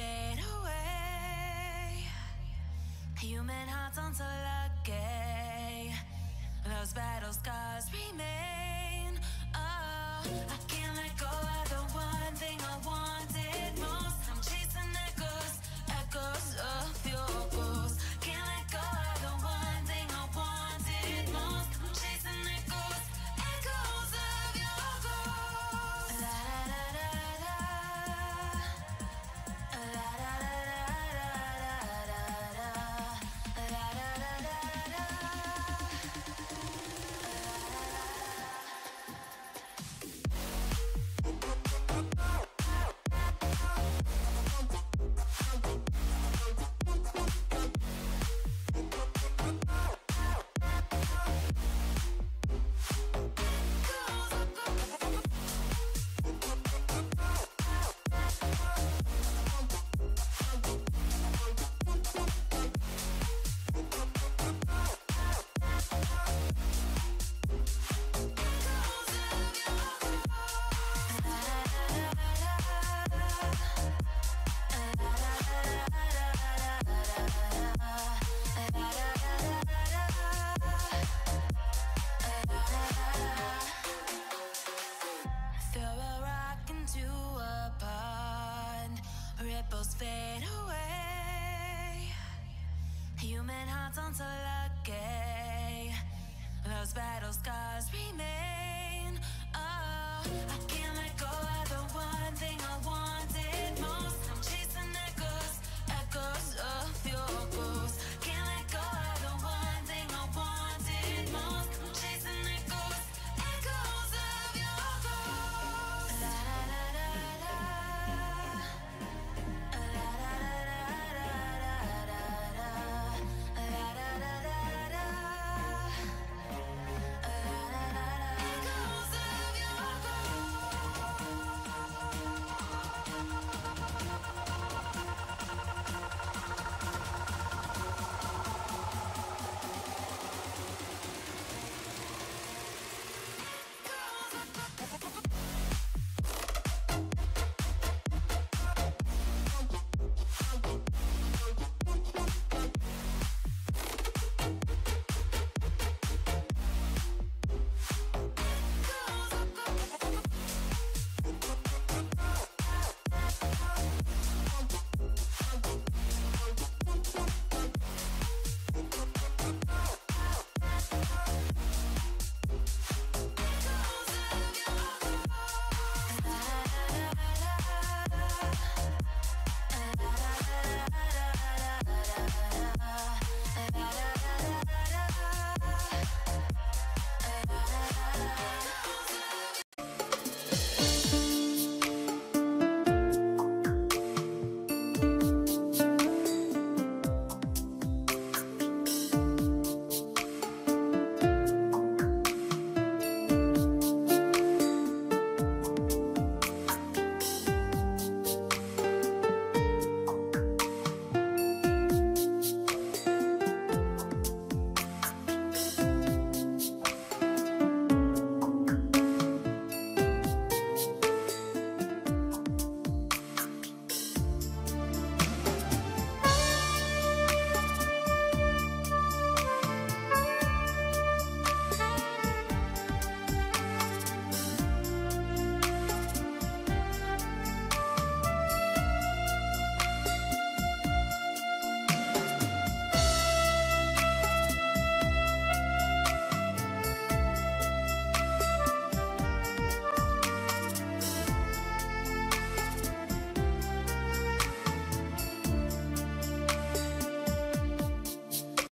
fade away. Human hearts aren't so lucky. Those battle scars remain. Oh, I can't let go of the one thing I wanted most. I'm chasing echoes, echoes of your ghost. Can't let go of the one thing I wanted most. I'm chasing echoes, echoes of your ghost. La da da da da, la da da da da da, la da da da da. Throw a rock into a pond, ripples fade away. Human hearts aren't so lucky. Those battle scars remain. Oh, I can't let go of the one thing I want.